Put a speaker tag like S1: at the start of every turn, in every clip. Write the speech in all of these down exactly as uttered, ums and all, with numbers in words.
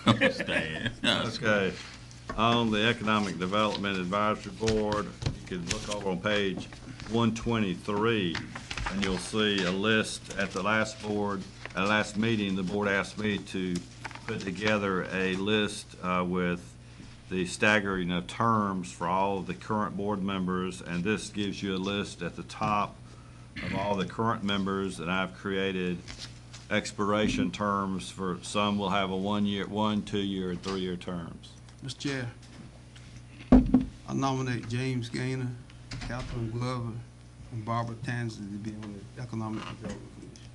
S1: Understand.
S2: Okay. On the Economic Development Advisory Board, you can look over on page one twenty-three, and you'll see a list at the last board, at the last meeting, the board asked me to put together a list uh, with the staggering of terms for all of the current board members, and this gives you a list at the top of all the current members, and I've created expiration terms for, some will have a one-year, one, two-year, and three-year terms.
S3: Mister Chair, I nominate James Gaynor, Catherine Glover, and Barbara Tansley to be on the Economic Development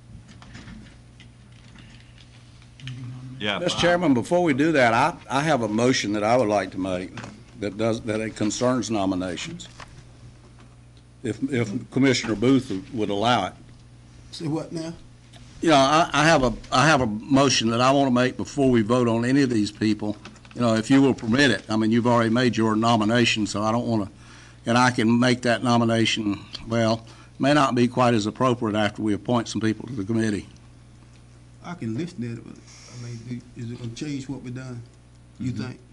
S3: Commission.
S2: Yeah.
S4: Mister Chairman, before we do that, I, I have a motion that I would like to make that does, that it concerns nominations. If, if Commissioner Booth would allow it.
S3: Say what now?
S4: You know, I, I have a, I have a motion that I want to make before we vote on any of these people. You know, if you will permit it. I mean, you've already made your nomination, so I don't want to, and I can make that nomination, well, may not be quite as appropriate after we appoint some people to the committee.
S3: I can listen to it, but I mean, is it gonna change what we done? You
S4: Mm-hmm.
S3: think?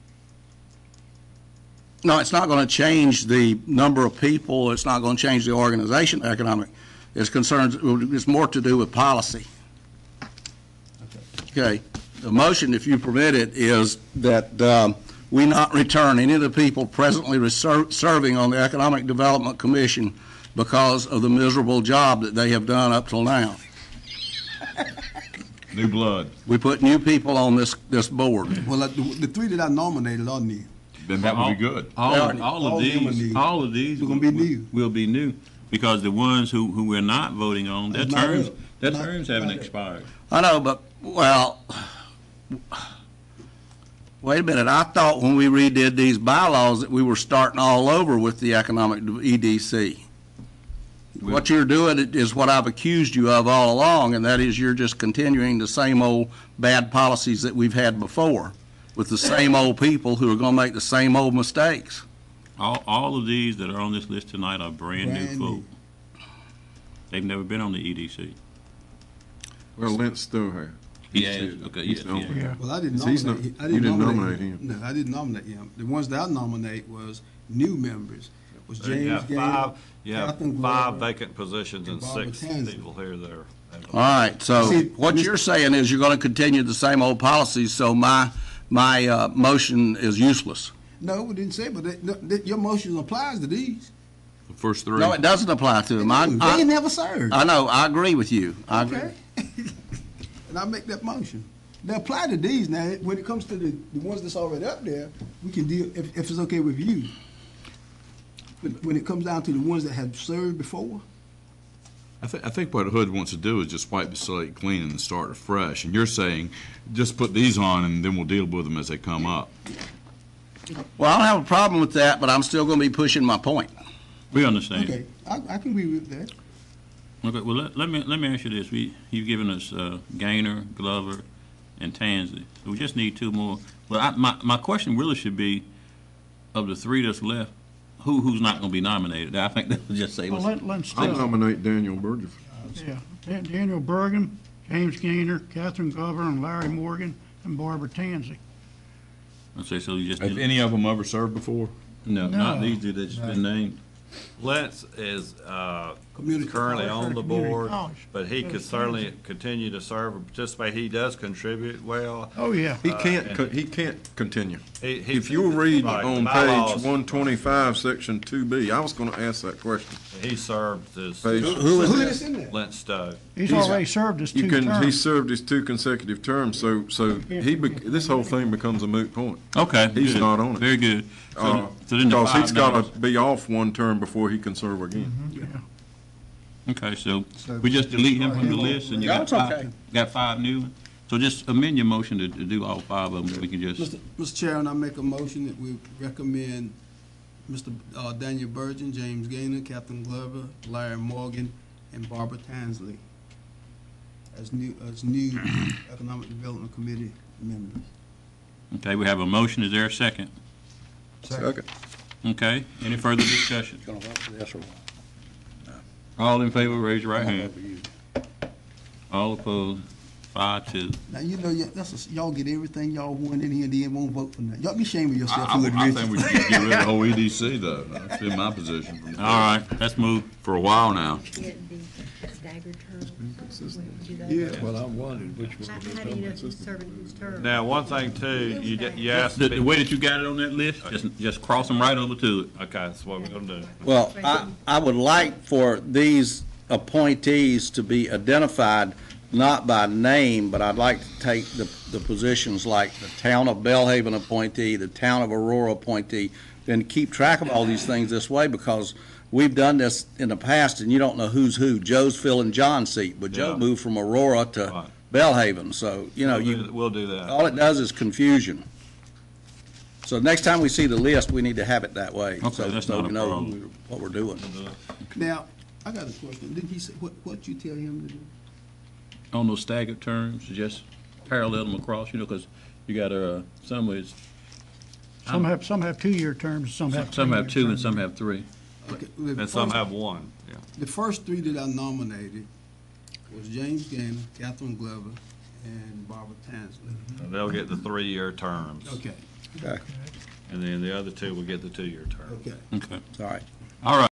S4: No, it's not going to change the number of people. It's not going to change the organization economic. It's concerns, it's more to do with policy. Okay. The motion, if you permit it, is that um, we not return any of the people presently reser- serving on the Economic Development Commission because of the miserable job that they have done up till now.
S1: New blood.
S4: We put new people on this, this board.
S3: Well, like, the, the three that I nominated are new.
S1: Then that would be good.
S5: All,
S4: Yeah.
S5: of- all
S3: All
S5: of
S3: of them are
S5: these,
S3: new.
S5: all of these
S3: They're gonna
S5: will
S3: be new.
S5: will be new, because the ones who, who we're not voting on, their
S3: It's not
S5: terms,
S3: up.
S5: their
S3: Not-
S5: terms haven't
S3: not up.
S5: expired.
S4: I know, but, well, wait a minute. I thought when we redid these bylaws that we were starting all over with the economic E D C. What you're doing is what I've accused you of all along, and that is you're just continuing the same old bad policies that we've had before with the same old people who are going to make the same old mistakes.
S5: All, all of these that are on this list tonight are brand new
S3: Brand new.
S5: folk. They've never been on the E D C.
S6: Well, Lance still has.
S5: He has, okay,
S6: He's
S5: yes,
S6: on
S5: yeah.
S6: there.
S3: Well, I didn't
S6: So he's
S3: nominate,
S6: not-
S3: I
S6: you
S3: didn't
S6: didn't
S3: nominate
S6: nominate
S3: him. No, I didn't nominate him. The ones that I nominate was new members, was
S2: You
S3: James
S2: have
S3: Gaynor,
S2: five, you have
S3: Catherine
S2: five
S3: Glover.
S2: vacant positions and
S3: and Barbara
S2: six
S3: Tansley.
S2: people here that are.
S4: All right, so
S3: See,
S4: what
S3: Mister
S4: you're saying is you're going to continue the same old policies, so my, my uh, motion is useless.
S3: No, we didn't say, but that, no, that, your motion applies to these.
S6: The first three.
S4: No, it doesn't apply to them. I,
S3: They
S4: I,
S3: ain't never served.
S4: I know, I agree with you. I agree.
S3: Okay. And I make that motion. They apply to these now. When it comes to the, the ones that's already up there, we can deal, if, if it's okay with you. But when it comes down to the ones that have served before,
S6: I think, I think what Hood wants to do is just wipe the slate clean and start afresh. And you're saying, just put these on and then we'll deal with them as they come up.
S4: Well, I don't have a problem with that, but I'm still going to be pushing my point.
S5: We understand.
S3: okay, I, I can agree with that.
S5: Okay, well, let, let me, let me ask you this. We, you've given us, uh, Gaynor, Glover, and Tansley. So we just need two more. Well, I, my, my question really should be, of the three that's left, who, who's not gonna be nominated? I think that would just say,
S7: Well,
S5: was,
S7: let, let's,
S6: I nominate Daniel Burgess.
S7: yeah, Dan- Daniel Bergen, James Gaynor, Catherine Glover, and Larry Morgan, and Barbara Tansley.
S5: I say, so you just,
S6: Have any of them ever served before?
S5: no, not
S7: No.
S5: these two that's been named.
S2: Lentz is uh,
S3: Community
S2: currently
S3: college.
S2: on the
S7: Community
S2: board,
S7: college.
S2: but he could
S7: Yes,
S2: certainly continue to serve and participate. He does contribute well.
S7: Oh, yeah.
S6: He
S2: Uh,
S6: can't,
S2: and-
S6: co- he can't continue.
S2: He- he-
S6: If you'll read
S2: Right,
S6: on
S2: bylaws.
S6: page one twenty-five, section two B, I was gonna ask that question.
S2: He served as
S6: Page-
S4: Who
S3: So
S4: is
S3: who
S4: that?
S3: is in there?
S2: Lentz Stowe.
S7: He's
S6: he's-
S7: already served his
S6: You
S7: two
S6: can, he
S7: terms.
S6: served his two consecutive terms, so, so he, bec- this whole thing becomes a moot point.
S5: Okay.
S6: He's
S5: good.
S6: not on it.
S5: Very good. So,
S6: Uh,
S5: so then the
S6: Because he's
S5: five
S6: gotta
S5: names-
S6: be off one term before he can serve again.
S5: Okay, so we just delete him from the list and you
S4: Yeah,
S5: got
S4: it's okay.
S5: five, got five new ones? So just amend your motion to, to do all five of them, we can just,
S3: Mister Mister Chairman, I make a motion that we recommend Mister uh, Daniel Burgeon, James Gaynor, Catherine Glover, Larry Morgan, and Barbara Tansley as new, as new Economic Development Committee members.
S5: okay, we have a motion, is there a second?
S6: Second.
S5: Okay, any further discussion?
S4: Gonna vote for this or what?
S5: All in favor, raise your right
S4: I'll
S5: hand.
S4: vote for you.
S5: All opposed, Five, two.
S3: Now, you know, y- that's, a- y'all get everything y'all want in here and then won't vote for nothing. Y'all be ashamed of
S6: I,
S3: yourself,
S6: I,
S3: Hood
S6: I
S3: Rich.
S6: think we should get rid of the whole E D C though. That's been my position for,
S5: All right, let's move.
S6: for a while now.
S8: Get the staggered term. Do that.
S9: Yeah, well, I wondered which
S8: How,
S9: one.
S8: how do you know who's serving whose term?
S2: Now, one thing too, you, get- you asked.
S5: The, the way that you got it on that list, just, just cross them right over to it.
S2: Okay, that's what we're gonna do.
S4: Well, I, I would like for these appointees to be identified not by name, but I'd like to take the, the positions like the town of Bellhaven appointee, the town of Aurora appointee, then keep track of all these things this way, because we've done this in the past and you don't know who's who. Joe's filling John's seat, but Joe
S2: Yeah.
S4: moved from Aurora to
S2: Right.
S4: Bellhaven, so, you know,
S2: We'll do-
S4: you,
S2: We'll do that.
S4: all it does is confusion. So next time we see the list, we need to have it that way.
S5: Okay,
S4: so-
S5: that's
S4: so
S5: not
S4: we
S5: a
S4: know
S5: problem.
S4: who we- what we're doing.
S3: Now, I got a question. Didn't he say, what, what you tell him to do?
S5: On those staggered terms, just parallel them across, you know, because you got, uh, some is,
S7: Some have, some have two-year terms, some have
S5: some have
S7: three-year
S5: two and
S7: terms.
S5: some have three.
S3: Okay, the
S2: And some
S3: first-
S2: have one, yeah.
S3: The first three that I nominated was James Gainer, Catherine Glover, and Barbara Tansley.
S2: And they'll get the three-year terms.
S3: Okay,
S4: Okay,
S2: And then the other two will get the two-year term.
S3: okay.
S5: Okay.
S4: all right.
S5: All right.